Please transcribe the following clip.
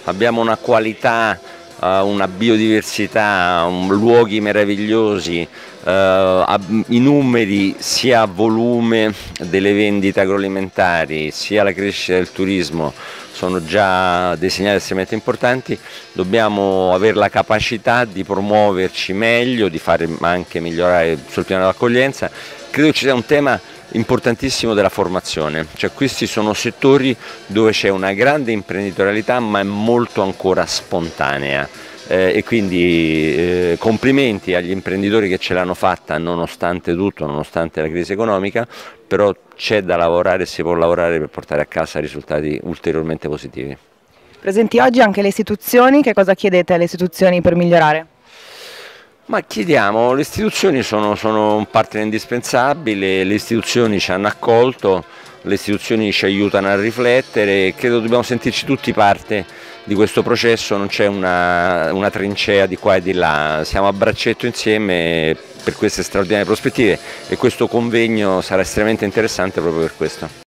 abbiamo una qualità, una biodiversità, luoghi meravigliosi, i numeri sia a volume delle vendite agroalimentari sia la crescita del turismo sono già dei segnali estremamente importanti. Dobbiamo avere la capacità di promuoverci meglio, di fare anche migliorare sul piano dell'accoglienza. Credo ci sia un tema importantissimo della formazione, cioè questi sono settori dove c'è una grande imprenditorialità ma è molto ancora spontanea. E quindi complimenti agli imprenditori che ce l'hanno fatta nonostante tutto, nonostante la crisi economica, però c'è da lavorare e si può lavorare per portare a casa risultati ulteriormente positivi. Presenti oggi anche le istituzioni, che cosa chiedete alle istituzioni per migliorare? Ma chiediamo, le istituzioni sono un partner indispensabile, le istituzioni ci hanno accolto, le istituzioni ci aiutano a riflettere e credo dobbiamo sentirci tutti parte di questo processo, non c'è una trincea di qua e di là, siamo a braccetto insieme per queste straordinarie prospettive e questo convegno sarà estremamente interessante proprio per questo.